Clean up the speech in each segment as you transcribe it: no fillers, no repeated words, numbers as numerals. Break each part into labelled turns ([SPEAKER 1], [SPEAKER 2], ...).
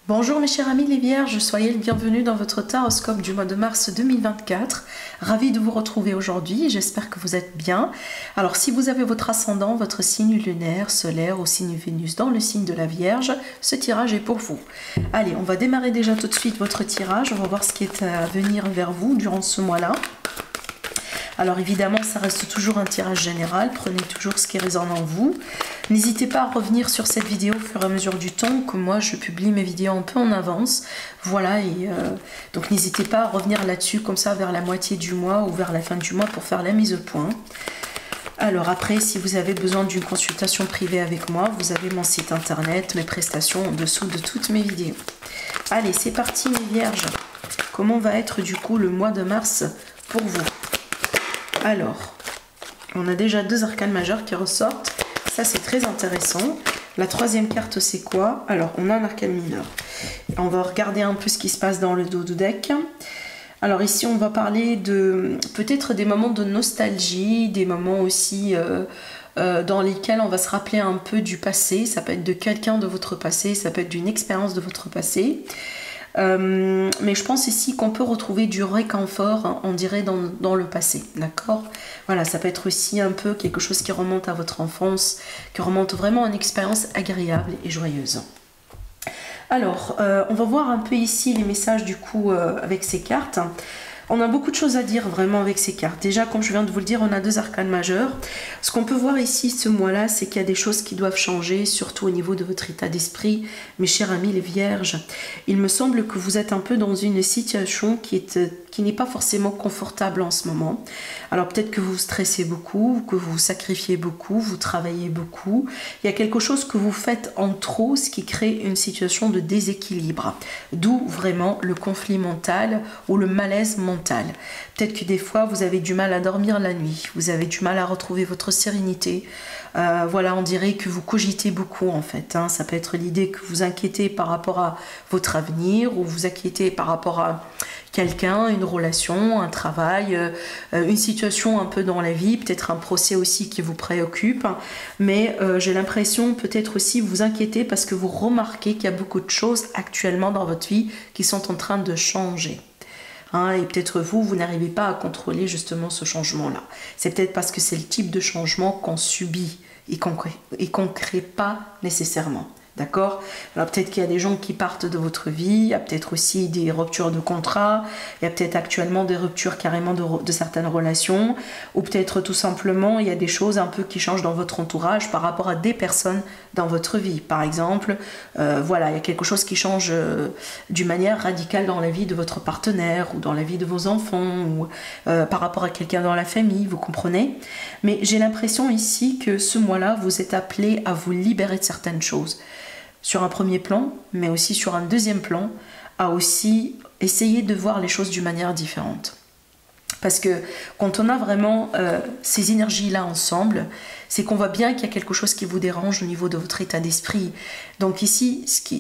[SPEAKER 1] Bonjour mes chers amis les Vierges, soyez le bienvenu dans votre taroscope du mois de mars 2024. Ravie de vous retrouver aujourd'hui, j'espère que vous êtes bien. Alors si vous avez votre ascendant, votre signe lunaire, solaire ou signe Vénus dans le signe de la Vierge, ce tirage est pour vous. Allez, on va démarrer déjà tout de suite votre tirage, on va voir ce qui est à venir vers vous durant ce mois-là. Alors évidemment, ça reste toujours un tirage général, prenez toujours ce qui résonne en vous. N'hésitez pas à revenir sur cette vidéo au fur et à mesure du temps, que moi je publie mes vidéos un peu en avance. Voilà, et donc n'hésitez pas à revenir là-dessus comme ça vers la moitié du mois ou vers la fin du mois pour faire la mise au point. Alors après, si vous avez besoin d'une consultation privée avec moi, vous avez mon site internet, mes prestations en dessous de toutes mes vidéos. Allez, c'est parti mes Vierges. Comment va être du coup le mois de mars pour vous? Alors, on a déjà deux arcanes majeures qui ressortent. Ça, c'est très intéressant. La troisième carte, c'est quoi? Alors, on a un arcane mineur. On va regarder un peu ce qui se passe dans le dos du deck. Alors ici, on va parler de peut-être des moments de nostalgie, des moments aussi dans lesquels on va se rappeler un peu du passé. Ça peut être de quelqu'un de votre passé, ça peut être d'une expérience de votre passé. Mais je pense ici qu'on peut retrouver du réconfort, hein, on dirait dans le passé, d'accord? Voilà, ça peut être aussi un peu quelque chose qui remonte à votre enfance, qui remonte vraiment à une expérience agréable et joyeuse. Alors, on va voir un peu ici les messages du coup avec ces cartes. On a beaucoup de choses à dire vraiment avec ces cartes. Déjà, comme je viens de vous le dire, on a deux arcanes majeures. Ce qu'on peut voir ici ce mois-là, c'est qu'il y a des choses qui doivent changer, surtout au niveau de votre état d'esprit, mes chers amis les Vierges. Il me semble que vous êtes un peu dans une situation qui n'est pas forcément confortable en ce moment. Alors peut-être que vous stressez beaucoup, que vous sacrifiez beaucoup, vous travaillez beaucoup. Il y a quelque chose que vous faites en trop, ce qui crée une situation de déséquilibre. D'où vraiment le conflit mental ou le malaise mental. Peut-être que des fois vous avez du mal à dormir la nuit, vous avez du mal à retrouver votre sérénité. Voilà, on dirait que vous cogitez beaucoup en fait. Hein. Ça peut être l'idée que vous inquiétez par rapport à votre avenir ou vous inquiétez par rapport à quelqu'un, une relation, un travail, une situation un peu dans la vie, peut-être un procès aussi qui vous préoccupe. Mais j'ai l'impression peut-être aussi vous inquiétez parce que vous remarquez qu'il y a beaucoup de choses actuellement dans votre vie qui sont en train de changer. Hein, et peut-être vous n'arrivez pas à contrôler justement ce changement-là. C'est peut-être parce que c'est le type de changement qu'on subit et qu'on ne crée pas nécessairement. D'accord? Alors peut-être qu'il y a des gens qui partent de votre vie, il y a peut-être aussi des ruptures de contrat, il y a peut-être actuellement des ruptures carrément de certaines relations, ou peut-être tout simplement il y a des choses un peu qui changent dans votre entourage par rapport à des personnes dans votre vie. Par exemple, voilà, il y a quelque chose qui change d'une manière radicale dans la vie de votre partenaire ou dans la vie de vos enfants ou par rapport à quelqu'un dans la famille, vous comprenez? Mais j'ai l'impression ici que ce mois-là, vous êtes appelé à vous libérer de certaines choses. Sur un premier plan, mais aussi sur un deuxième plan, à aussi essayer de voir les choses d'une manière différente. Parce que quand on a vraiment ces énergies-là ensemble, c'est qu'on voit bien qu'il y a quelque chose qui vous dérange au niveau de votre état d'esprit. Donc ici,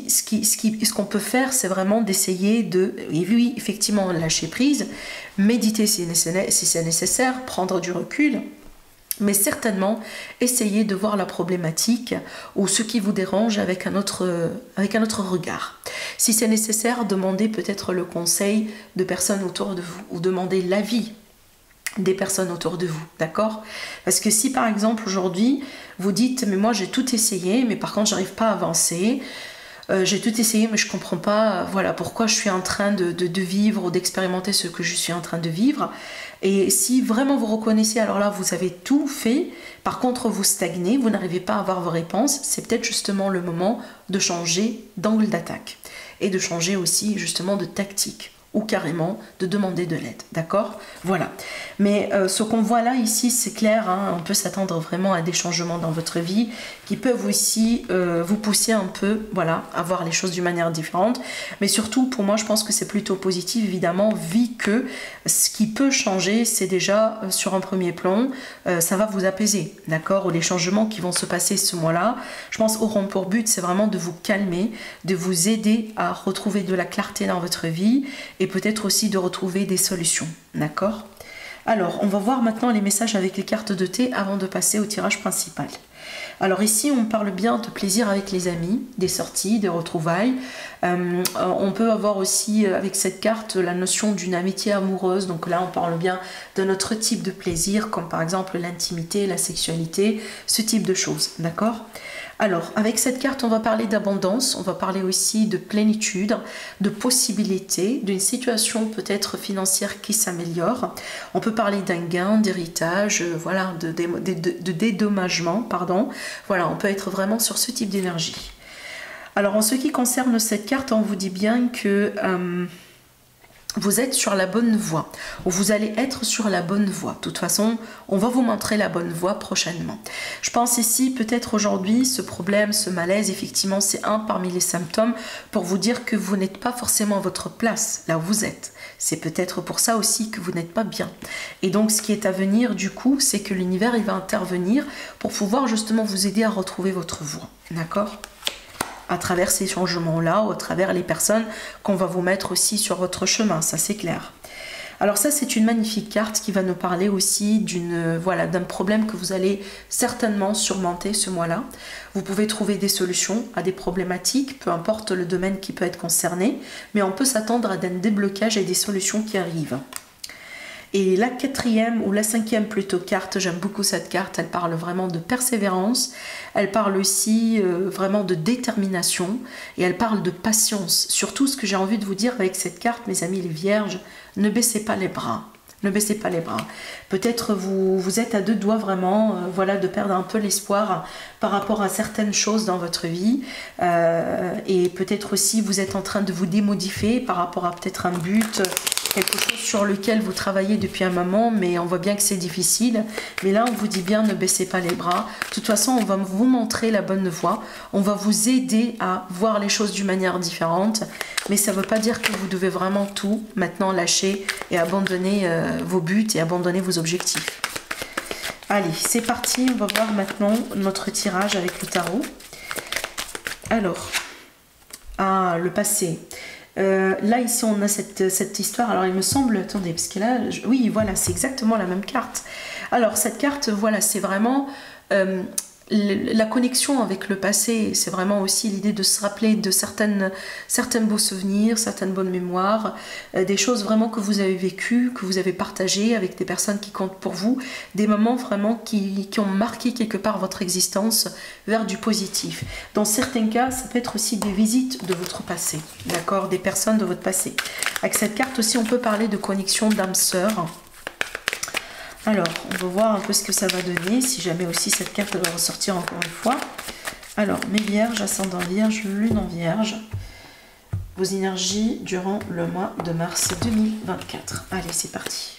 [SPEAKER 1] ce qu'on peut faire, c'est vraiment d'essayer de, et oui, effectivement, lâcher prise, méditer si c'est nécessaire, prendre du recul, mais certainement essayez de voir la problématique ou ce qui vous dérange avec un autre regard. Si c'est nécessaire, demandez peut-être le conseil de personnes autour de vous ou demandez l'avis des personnes autour de vous, d'accord? Parce que si par exemple aujourd'hui vous dites mais moi j'ai tout essayé mais par contre j'arrive pas à avancer, j'ai tout essayé mais je comprends pas voilà pourquoi je suis en train de vivre ou d'expérimenter ce que je suis en train de vivre. Et si vraiment vous reconnaissez, alors là vous avez tout fait, par contre vous stagnez, vous n'arrivez pas à avoir vos réponses, c'est peut-être justement le moment de changer d'angle d'attaque et de changer aussi justement de tactique ou carrément de demander de l'aide, d'accord? Voilà. Mais ce qu'on voit là ici, c'est clair, hein, on peut s'attendre vraiment à des changements dans votre vie qui peuvent aussi vous pousser un peu, voilà, à voir les choses d'une manière différente. Mais surtout, pour moi, je pense que c'est plutôt positif, évidemment, vu que ce qui peut changer, c'est déjà sur un premier plan, ça va vous apaiser, d'accord? Ou les changements qui vont se passer ce mois-là, je pense, auront pour but, c'est vraiment de vous calmer, de vous aider à retrouver de la clarté dans votre vie et peut-être aussi de retrouver des solutions, d'accord? Alors, on va voir maintenant les messages avec les cartes de thé avant de passer au tirage principal. Alors ici, on parle bien de plaisir avec les amis, des sorties, des retrouvailles. On peut avoir aussi avec cette carte la notion d'une amitié amoureuse. Donc là, on parle bien d'un autre type de plaisir, comme par exemple l'intimité, la sexualité, ce type de choses. D'accord ? Alors, avec cette carte, on va parler d'abondance, on va parler aussi de plénitude, de possibilités, d'une situation peut-être financière qui s'améliore. On peut parler d'un gain, d'héritage, voilà, de dédommagement, pardon. Voilà, on peut être vraiment sur ce type d'énergie. Alors, en ce qui concerne cette carte, on vous dit bien que vous êtes sur la bonne voie, ou vous allez être sur la bonne voie. De toute façon, on va vous montrer la bonne voie prochainement. Je pense ici, peut-être aujourd'hui, ce problème, ce malaise, effectivement, c'est un parmi les symptômes pour vous dire que vous n'êtes pas forcément à votre place, là où vous êtes. C'est peut-être pour ça aussi que vous n'êtes pas bien. Et donc, ce qui est à venir, du coup, c'est que l'univers, il va intervenir pour pouvoir justement vous aider à retrouver votre voie. D'accord ? À travers ces changements-là, ou à travers les personnes qu'on va vous mettre aussi sur votre chemin, ça c'est clair. Alors ça, c'est une magnifique carte qui va nous parler aussi voilà, d'un problème que vous allez certainement surmonter ce mois-là. Vous pouvez trouver des solutions à des problématiques, peu importe le domaine qui peut être concerné, mais on peut s'attendre à des déblocages et des solutions qui arrivent. Et la quatrième ou la cinquième plutôt carte, j'aime beaucoup cette carte, elle parle vraiment de persévérance, elle parle aussi vraiment de détermination et elle parle de patience. Surtout ce que j'ai envie de vous dire avec cette carte, mes amis les vierges, ne baissez pas les bras. Ne baissez pas les bras. Peut-être vous êtes à deux doigts vraiment voilà, de perdre un peu l'espoir par rapport à certaines choses dans votre vie. Et peut-être aussi vous êtes en train de vous démodifier par rapport à peut-être un but, quelque chose sur lequel vous travaillez depuis un moment, mais on voit bien que c'est difficile. Mais là, on vous dit bien, ne baissez pas les bras. De toute façon, on va vous montrer la bonne voie. On va vous aider à voir les choses d'une manière différente. Mais ça ne veut pas dire que vous devez vraiment tout maintenant lâcher et abandonner vos buts et abandonner vos objectifs. Allez, c'est parti. On va voir maintenant notre tirage avec le tarot. Alors, le passé. Là, ici, on a cette histoire. Alors, il me semble... Attendez, parce que là... oui, voilà, c'est exactement la même carte. Alors, cette carte, voilà, c'est vraiment... la connexion avec le passé, c'est vraiment aussi l'idée de se rappeler de certains beaux souvenirs, certaines bonnes mémoires, des choses vraiment que vous avez vécues, que vous avez partagées avec des personnes qui comptent pour vous, des moments vraiment qui ont marqué quelque part votre existence vers du positif. Dans certains cas, ça peut être aussi des visites de votre passé, d'accord, des personnes de votre passé. Avec cette carte aussi, on peut parler de connexion d'âme sœur. Alors, on va voir un peu ce que ça va donner, si jamais aussi cette carte va ressortir encore une fois. Alors, mes vierges, ascendant vierge, lune en vierge, vos énergies durant le mois de mars 2024. Allez, c'est parti.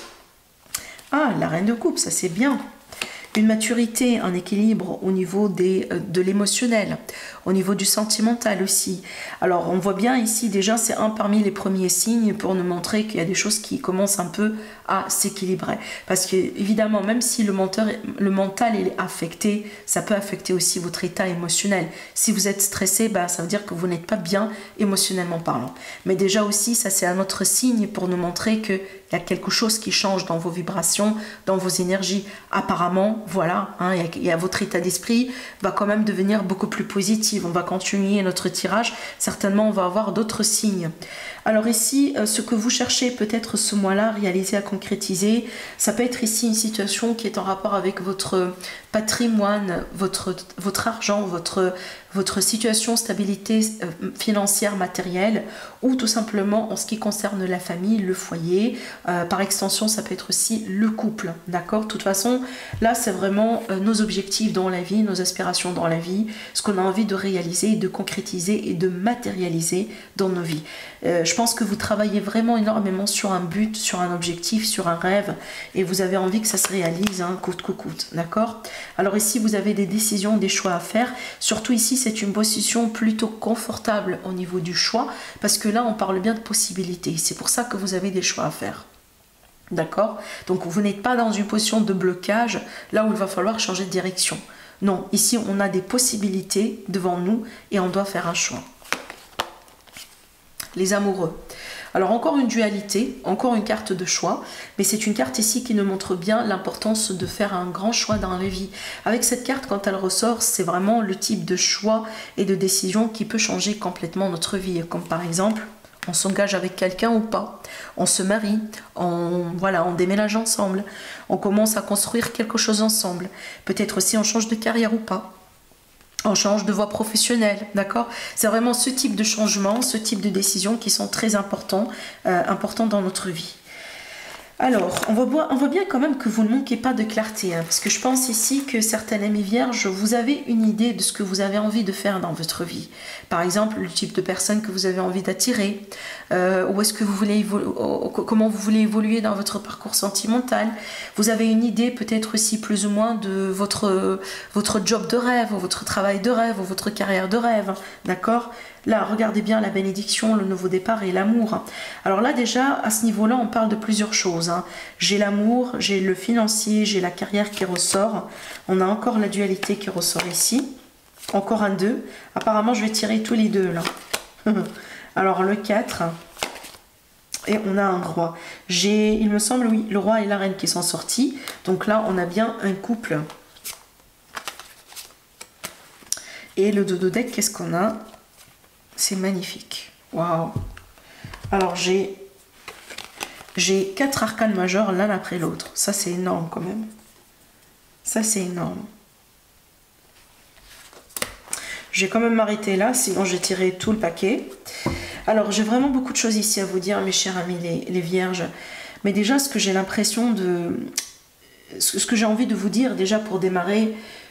[SPEAKER 1] Ah, la reine de coupe, ça c'est bien. Une maturité, un équilibre au niveau de l'émotionnel, au niveau du sentimental aussi. Alors, on voit bien ici, déjà, c'est un parmi les premiers signes pour nous montrer qu'il y a des choses qui commencent un peu à s'équilibrer. Parce que, évidemment, même si le mental est affecté, ça peut affecter aussi votre état émotionnel. Si vous êtes stressé, bah, ça veut dire que vous n'êtes pas bien émotionnellement parlant. Mais déjà aussi, ça c'est un autre signe pour nous montrer qu'il y a quelque chose qui change dans vos vibrations, dans vos énergies. Apparemment, voilà, hein, votre état d'esprit va quand même devenir beaucoup plus positif. On va continuer notre tirage. Certainement, on va avoir d'autres signes. Alors ici, ce que vous cherchez peut-être ce mois-là, réaliser, à concrétiser, ça peut être ici une situation qui est en rapport avec votre patrimoine, votre argent, votre situation, stabilité financière, matérielle, ou tout simplement en ce qui concerne la famille, le foyer. Par extension, ça peut être aussi le couple, d'accord? De toute façon, là, c'est vraiment nos objectifs dans la vie, nos aspirations dans la vie, ce qu'on a envie de réaliser, de concrétiser et de matérialiser dans nos vies. Je pense que vous travaillez vraiment énormément sur un but, sur un objectif, sur un rêve, et vous avez envie que ça se réalise, hein, coûte que coûte, d'accord? Alors ici, vous avez des décisions, des choix à faire. Surtout ici, c'est une position plutôt confortable au niveau du choix, parce que là, on parle bien de possibilités. C'est pour ça que vous avez des choix à faire. D'accord? Donc, vous n'êtes pas dans une position de blocage, là où il va falloir changer de direction. Non, ici, on a des possibilités devant nous et on doit faire un choix. Les amoureux. Alors encore une dualité, encore une carte de choix, mais c'est une carte ici qui nous montre bien l'importance de faire un grand choix dans la vie. Avec cette carte, quand elle ressort, c'est vraiment le type de choix et de décision qui peut changer complètement notre vie. Comme par exemple, on s'engage avec quelqu'un ou pas, on se marie, on déménage ensemble, on commence à construire quelque chose ensemble. Peut-être aussi on change de carrière ou pas. On change de voie professionnelle, d'accord? C'est vraiment ce type de changement, ce type de décisions qui sont très importants dans notre vie. Alors, on voit bien quand même que vous ne manquez pas de clarté, hein, parce que je pense ici que certaines amies vierges, vous avez une idée de ce que vous avez envie de faire dans votre vie. Par exemple, le type de personne que vous avez envie d'attirer, où est-ce que vous voulez comment vous voulez évoluer dans votre parcours sentimental. Vous avez une idée peut-être aussi plus ou moins de votre job de rêve, ou votre travail de rêve, ou votre carrière de rêve, d'accord? Là, regardez bien la bénédiction, le nouveau départ et l'amour. Alors là, déjà, à ce niveau-là, on parle de plusieurs choses. Hein. J'ai l'amour, j'ai le financier, j'ai la carrière qui ressort. On a encore la dualité qui ressort ici. Encore un 2. Apparemment, je vais tirer tous les deux, là. Alors, le 4. Et on a un roi. Il me semble, oui, le roi et la reine qui sont sortis. Donc là, on a bien un couple. Et le dodo deck, qu'est-ce qu'on a? C'est magnifique. Waouh. Alors, j'ai 4 arcanes majeurs l'un après l'autre. Ça, c'est énorme quand même. Ça, c'est énorme. Je vais quand même m'arrêter là, sinon j'ai tiré tout le paquet. Alors, j'ai vraiment beaucoup de choses ici à vous dire, mes chers amis les vierges. Mais déjà, ce que j'ai l'impression de... Ce que j'ai envie de vous dire, déjà pour démarrer...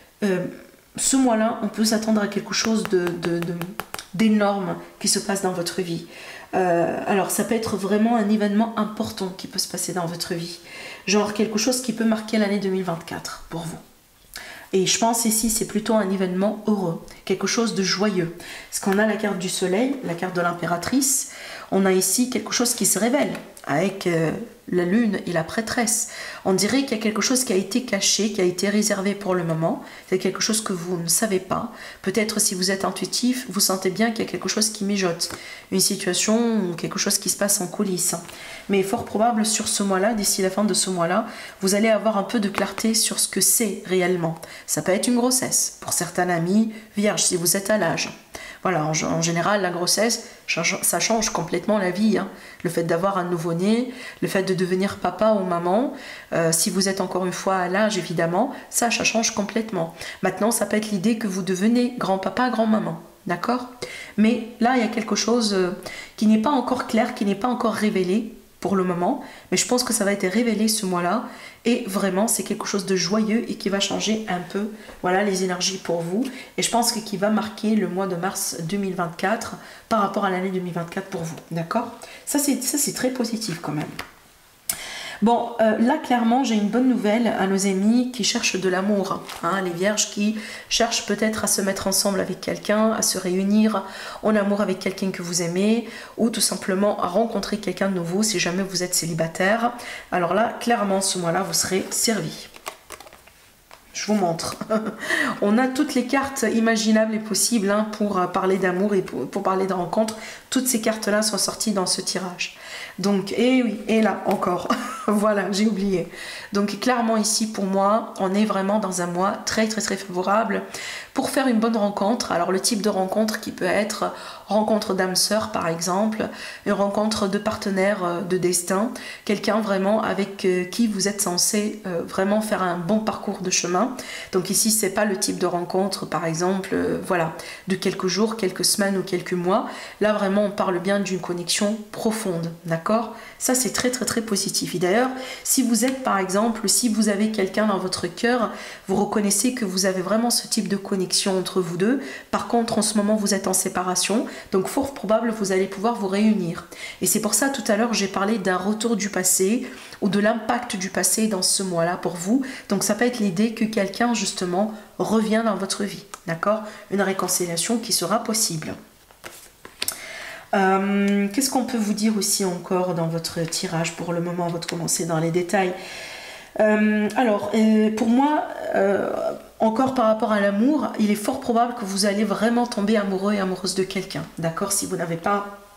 [SPEAKER 1] ce mois-là, on peut s'attendre à quelque chose d'énorme qui se passe dans votre vie. Alors, ça peut être vraiment un événement important qui peut se passer dans votre vie. Genre quelque chose qui peut marquer l'année 2024 pour vous. Et je pense ici, c'est plutôt un événement heureux, quelque chose de joyeux. Parce qu'on a la carte du soleil, la carte de l'impératrice. On a ici quelque chose qui se révèle avec la lune et la prêtresse. On dirait qu'il y a quelque chose qui a été caché, qui a été réservé pour le moment. C'est quelque chose que vous ne savez pas. Peut-être si vous êtes intuitif, vous sentez bien qu'il y a quelque chose qui mijote. Une situation ou quelque chose qui se passe en coulisses. Mais fort probable sur ce mois-là, d'ici la fin de ce mois-là, vous allez avoir un peu de clarté sur ce que c'est réellement. Ça peut être une grossesse. Pour certains amis vierges, si vous êtes à l'âge. Voilà, en général, la grossesse, ça change complètement la vie. Hein. Le fait d'avoir un nouveau-né, le fait de devenir papa ou maman, si vous êtes encore une fois à l'âge, évidemment, ça change complètement. Maintenant, ça peut être l'idée que vous devenez grand-papa, grand-maman. D'accord? Mais là, il y a quelque chose qui n'est pas encore clair, qui n'est pas encore révélé pour le moment. Mais je pense que ça va être révélé ce mois-là. Et vraiment, c'est quelque chose de joyeux et qui va changer un peu, voilà, les énergies pour vous. Et je pense que qui va marquer le mois de mars 2024 par rapport à l'année 2024 pour vous. D'accord? Ça, c'est très positif quand même. Bon, là, clairement, j'ai une bonne nouvelle à nos amis qui cherchent de l'amour. Hein, les vierges qui cherchent peut-être à se mettre ensemble avec quelqu'un, à se réunir en amour avec quelqu'un que vous aimez, ou tout simplement à rencontrer quelqu'un de nouveau si jamais vous êtes célibataire. Alors là, clairement, ce mois-là, vous serez servi. Je vous montre. On a toutes les cartes imaginables et possibles hein, pour parler d'amour et pour parler de rencontre. Toutes ces cartes-là sont sorties dans ce tirage. Donc, et oui, et là encore. Voilà, j'ai oublié. Donc, clairement ici, pour moi, on est vraiment dans un mois très, très, très favorable pour faire une bonne rencontre. Alors, le type de rencontre qui peut être rencontre d'âme sœur, par exemple, une rencontre de partenaire de destin, quelqu'un vraiment avec qui vous êtes censé vraiment faire un bon parcours de chemin. Donc ici, c'est pas le type de rencontre, par exemple, voilà, de quelques jours, quelques semaines ou quelques mois. Là, vraiment, on parle bien d'une connexion profonde, d'accord? Ça, c'est très, très, très positif. Et d'ailleurs, si vous êtes, par exemple, si vous avez quelqu'un dans votre cœur, vous reconnaissez que vous avez vraiment ce type de connexion entre vous deux. Par contre, en ce moment, vous êtes en séparation. Donc, fort probable, vous allez pouvoir vous réunir. Et c'est pour ça, tout à l'heure, j'ai parlé d'un retour du passé ou de l'impact du passé dans ce mois-là pour vous. Donc, ça peut être l'idée que quelqu'un, justement, revient dans votre vie. D'accord? Une réconciliation qui sera possible. Qu'est-ce qu'on peut vous dire aussi encore dans votre tirage pour le moment avant de commencer dans les détails? Pour moi, encore par rapport à l'amour, il est fort probable que vous allez vraiment tomber amoureux et amoureuse de quelqu'un. D'accord? Si vous n'avez pas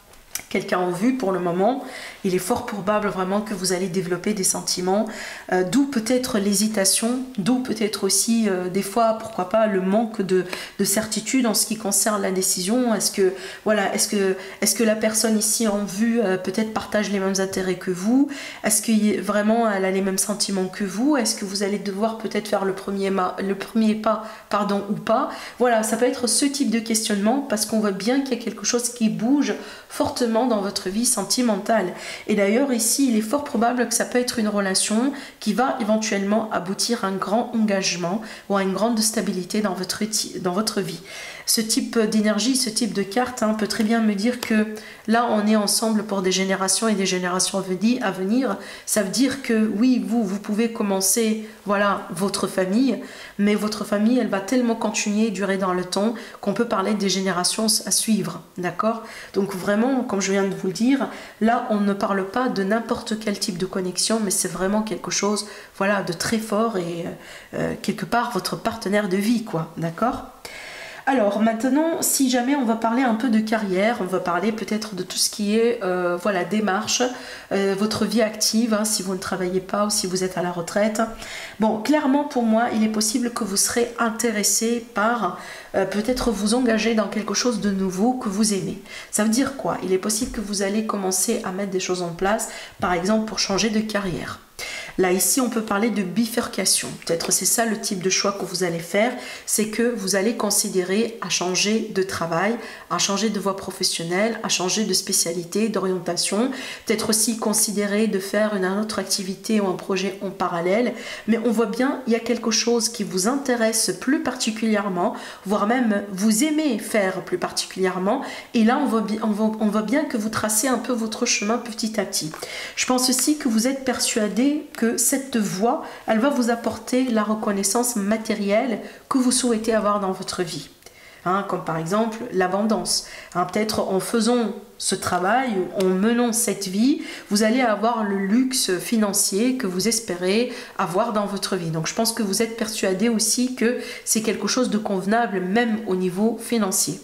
[SPEAKER 1] quelqu'un en vue pour le moment, il est fort probable vraiment que vous allez développer des sentiments, d'où peut-être l'hésitation, d'où peut-être aussi des fois, pourquoi pas, le manque de certitude en ce qui concerne la décision. Est-ce que, voilà, est-ce que la personne ici en vue peut-être partage les mêmes intérêts que vous? Est-ce que vraiment elle a les mêmes sentiments que vous? Est-ce que vous allez devoir peut-être faire le premier pas, pardon, ou pas? Voilà, ça peut être ce type de questionnement parce qu'on voit bien qu'il y a quelque chose qui bouge fortement dans votre vie sentimentale. Et d'ailleurs ici, il est fort probable que ça peut être une relation qui va éventuellement aboutir à un grand engagement ou à une grande stabilité dans votre vie. Ce type d'énergie, ce type de carte peut très bien me dire que là, on est ensemble pour des générations et des générations à venir. Ça veut dire que oui, vous pouvez commencer, voilà, votre famille, mais votre famille, elle va tellement continuer, durer dans le temps, qu'on peut parler des générations à suivre, d'accord? Donc vraiment, comme je viens de vous le dire, là, on ne parle pas de n'importe quel type de connexion, mais c'est vraiment quelque chose, voilà, de très fort et quelque part votre partenaire de vie, quoi, d'accord? Alors maintenant, si jamais on va parler un peu de carrière, on va parler peut-être de tout ce qui est voilà, démarche, votre vie active, si vous ne travaillez pas ou si vous êtes à la retraite. Bon, clairement pour moi, il est possible que vous serez intéressé par peut-être vous engager dans quelque chose de nouveau que vous aimez. Ça veut dire quoi? Il est possible que vous allez commencer à mettre des choses en place, par exemple pour changer de carrière. Là, ici, on peut parler de bifurcation. Peut-être c'est ça le type de choix que vous allez faire, c'est que vous allez considérer à changer de travail, à changer de voie professionnelle, à changer de spécialité, d'orientation. Peut-être aussi considérer de faire une autre activité ou un projet en parallèle. Mais on voit bien, il y a quelque chose qui vous intéresse plus particulièrement, voire même vous aimez faire plus particulièrement. Et là, on voit bien que vous tracez un peu votre chemin petit à petit. Je pense aussi que vous êtes persuadé que cette voie, elle va vous apporter la reconnaissance matérielle que vous souhaitez avoir dans votre vie. Comme par exemple l'abondance. Peut-être en faisant ce travail, en menant cette vie, vous allez avoir le luxe financier que vous espérez avoir dans votre vie. Donc je pense que vous êtes persuadé aussi que c'est quelque chose de convenable même au niveau financier.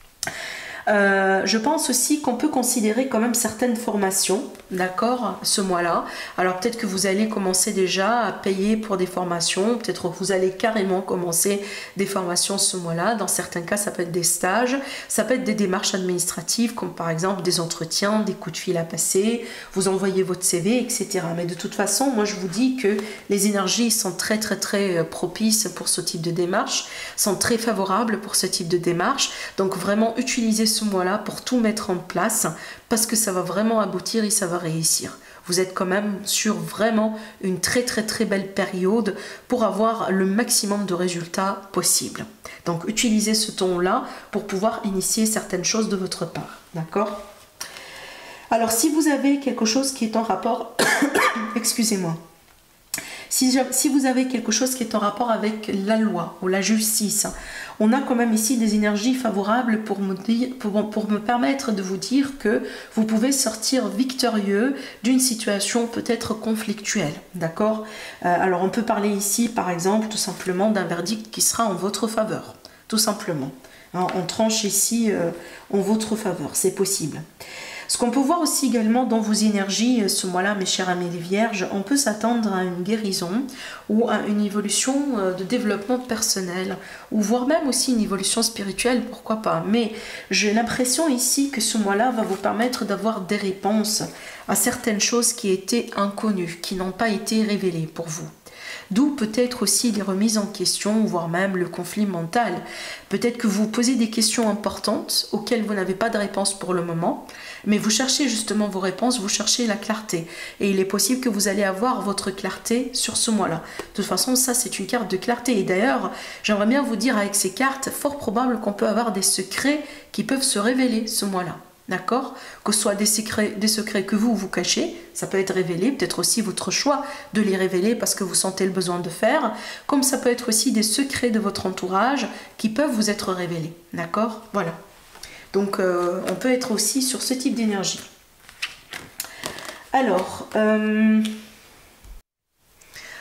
[SPEAKER 1] Je pense aussi qu'on peut considérer quand même certaines formations, d'accord, ce mois-là. Alors peut-être que vous allez commencer déjà à payer pour des formations, peut-être que vous allez carrément commencer des formations ce mois-là. Dans certains cas, ça peut être des stages, ça peut être des démarches administratives, comme par exemple des entretiens, des coups de fil à passer, vous envoyez votre CV, etc. Mais de toute façon, moi je vous dis que les énergies sont très propices pour ce type de démarche, sont très favorables pour ce type de démarche. Donc vraiment utilisez ce mois-là pour tout mettre en place parce que ça va vraiment aboutir et ça va réussir. Vous êtes quand même sur vraiment une très belle période pour avoir le maximum de résultats possibles. Donc utilisez ce temps-là pour pouvoir initier certaines choses de votre part. D'accord? Alors si vous avez quelque chose qui est en rapport excusez-moi. Si vous avez quelque chose qui est en rapport avec la loi ou la justice, on a quand même ici des énergies favorables pour me permettre de vous dire que vous pouvez sortir victorieux d'une situation peut-être conflictuelle, d'accord? Alors on peut parler ici par exemple tout simplement d'un verdict qui sera en votre faveur, tout simplement. On tranche ici en votre faveur, c'est possible. Ce qu'on peut voir aussi également dans vos énergies ce mois-là, mes chers amis les vierges, on peut s'attendre à une guérison ou à une évolution de développement personnel, ou voire même aussi une évolution spirituelle, pourquoi pas. Mais j'ai l'impression ici que ce mois-là va vous permettre d'avoir des réponses à certaines choses qui étaient inconnues, qui n'ont pas été révélées pour vous. D'où peut-être aussi les remises en question, voire même le conflit mental. Peut-être que vous posez des questions importantes auxquelles vous n'avez pas de réponse pour le moment, mais vous cherchez justement vos réponses, vous cherchez la clarté. Et il est possible que vous allez avoir votre clarté sur ce mois-là. De toute façon, ça c'est une carte de clarté. Et d'ailleurs, j'aimerais bien vous dire avec ces cartes, fort probable qu'on peut avoir des secrets qui peuvent se révéler ce mois-là. D'accord? Que ce soit des secrets que vous cachez, ça peut être révélé, peut-être aussi votre choix de les révéler parce que vous sentez le besoin de faire, comme ça peut être aussi des secrets de votre entourage qui peuvent vous être révélés. D'accord? Voilà. Donc, on peut être aussi sur ce type d'énergie.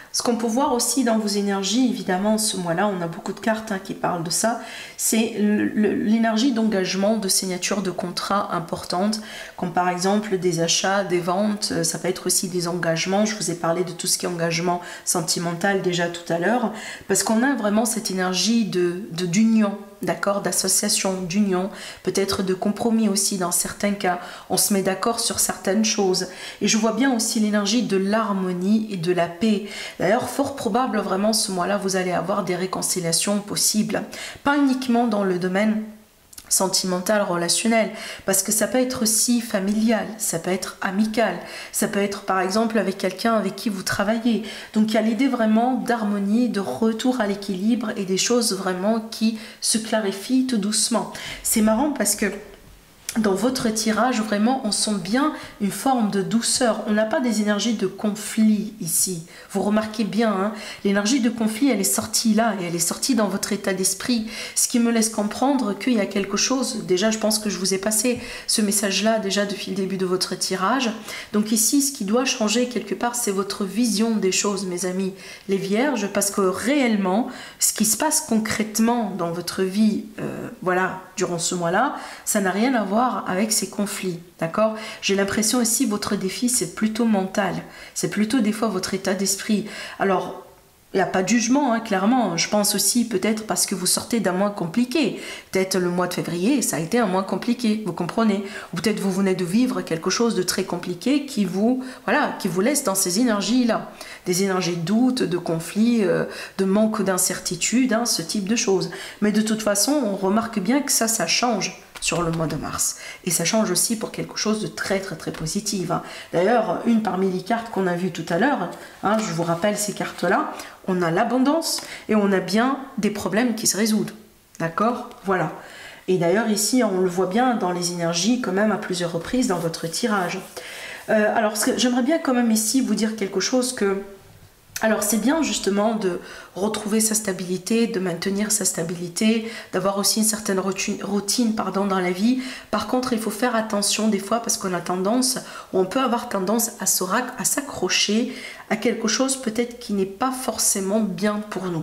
[SPEAKER 1] Ce qu'on peut voir aussi dans vos énergies, évidemment, ce mois-là, on a beaucoup de cartes qui parlent de ça, c'est l'énergie d'engagement, de signature de contrats importantes, comme par exemple des achats, des ventes, ça peut être aussi des engagements. Je vous ai parlé de tout ce qui est engagement sentimental déjà tout à l'heure, parce qu'on a vraiment cette énergie d'union, d'accord, d'association, d'union, peut-être de compromis aussi dans certains cas. On se met d'accord sur certaines choses. Et je vois bien aussi l'énergie de l'harmonie et de la paix. D'ailleurs, fort probable, vraiment, ce mois-là, vous allez avoir des réconciliations possibles. Pas uniquement dans le domaine sentimental, relationnel, parce que ça peut être aussi familial, ça peut être amical, ça peut être par exemple avec quelqu'un avec qui vous travaillez. Donc il y a l'idée vraiment d'harmonie, de retour à l'équilibre et des choses vraiment qui se clarifient tout doucement. C'est marrant parce que dans votre tirage, vraiment, on sent bien une forme de douceur. On n'a pas des énergies de conflit ici. Vous remarquez bien, l'énergie de conflit, elle est sortie là et elle est sortie dans votre état d'esprit. Ce qui me laisse comprendre qu'il y a quelque chose. Déjà, je pense que je vous ai passé ce message-là déjà depuis le début de votre tirage. Donc ici, ce qui doit changer quelque part, c'est votre vision des choses, mes amis, les vierges, parce que réellement, ce qui se passe concrètement dans votre vie, voilà, durant ce mois-là, ça n'a rien à voir avec ces conflits, d'accord? J'ai l'impression aussi votre défi c'est plutôt mental, c'est plutôt des fois votre état d'esprit. Alors il n'y a pas de jugement, clairement. Je pense aussi peut-être parce que vous sortez d'un mois compliqué. Peut-être le mois de février, ça a été un mois compliqué, vous comprenez? Ou peut-être vous venez de vivre quelque chose de très compliqué qui vous, voilà, qui vous laisse dans ces énergies-là. Des énergies de doute, de conflit, de manque d'incertitude, ce type de choses. Mais de toute façon, on remarque bien que ça change sur le mois de mars. Et ça change aussi pour quelque chose de très très très positif. D'ailleurs, une parmi les cartes qu'on a vues tout à l'heure, je vous rappelle ces cartes-là, on a l'abondance et on a bien des problèmes qui se résoudent. D'accord? Voilà. Et d'ailleurs ici, on le voit bien dans les énergies quand même à plusieurs reprises dans votre tirage. Alors, j'aimerais bien quand même ici vous dire quelque chose que... Alors c'est bien justement de retrouver sa stabilité, de maintenir sa stabilité, d'avoir aussi une certaine routine dans la vie. Par contre, il faut faire attention des fois parce qu'on a tendance, on peut avoir tendance à s'accrocher à quelque chose peut-être qui n'est pas forcément bien pour nous.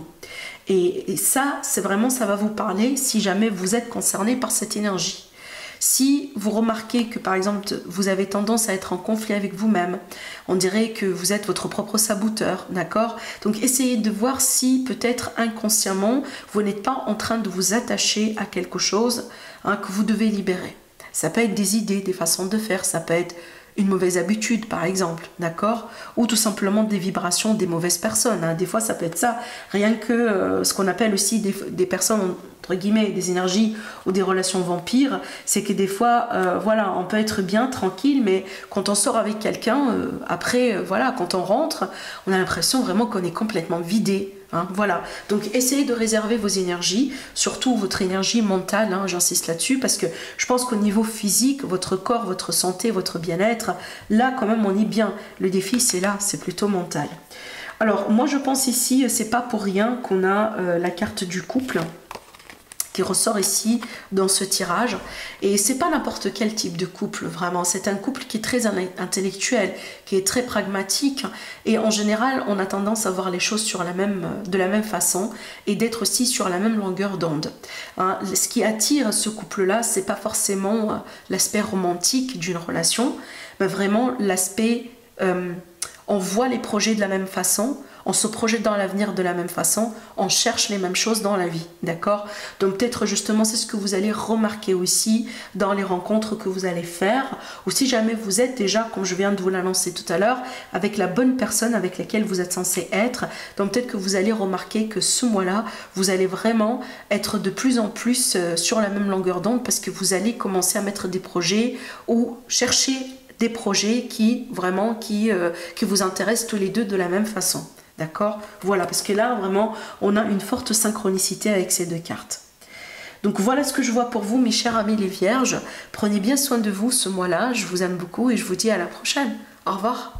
[SPEAKER 1] Et ça, c'est vraiment, ça va vous parler si jamais vous êtes concerné par cette énergie. Si vous remarquez que par exemple vous avez tendance à être en conflit avec vous-même, on dirait que vous êtes votre propre saboteur, d'accord? Donc essayez de voir si peut-être inconsciemment vous n'êtes pas en train de vous attacher à quelque chose que vous devez libérer. Ça peut être des idées, des façons de faire, ça peut être une mauvaise habitude par exemple, d'accord? Ou tout simplement des vibrations des mauvaises personnes. Des fois ça peut être ça, rien que ce qu'on appelle aussi des personnes entre guillemets, des énergies ou des relations vampires, c'est que des fois, voilà, on peut être bien, tranquille, mais quand on sort avec quelqu'un, après, voilà, quand on rentre, on a l'impression vraiment qu'on est complètement vidé. Voilà, donc essayez de réserver vos énergies, surtout votre énergie mentale, j'insiste là-dessus, parce que je pense qu'au niveau physique, votre corps, votre santé, votre bien-être, là quand même on est bien. Le défi c'est là, c'est plutôt mental. Alors moi je pense ici, c'est pas pour rien qu'on a la carte du couple qui ressort ici dans ce tirage, et c'est pas n'importe quel type de couple, vraiment, c'est un couple qui est très intellectuel, qui est très pragmatique, et en général on a tendance à voir les choses de la même façon et d'être aussi sur la même longueur d'onde. Ce qui attire ce couple là, c'est pas forcément l'aspect romantique d'une relation, mais vraiment l'aspect on voit les projets de la même façon, on se projette dans l'avenir de la même façon, on cherche les mêmes choses dans la vie, d'accord? Donc peut-être justement c'est ce que vous allez remarquer aussi dans les rencontres que vous allez faire, ou si jamais vous êtes déjà, comme je viens de vous l'annoncer tout à l'heure, avec la bonne personne avec laquelle vous êtes censé être, donc peut-être que vous allez remarquer que ce mois-là, vous allez vraiment être de plus en plus sur la même longueur d'onde, parce que vous allez commencer à mettre des projets ou chercher des projets qui vous intéressent tous les deux de la même façon. D'accord? Voilà, parce que là, vraiment, on a une forte synchronicité avec ces deux cartes. Donc voilà ce que je vois pour vous, mes chers amis les vierges. Prenez bien soin de vous ce mois-là. Je vous aime beaucoup et je vous dis à la prochaine. Au revoir.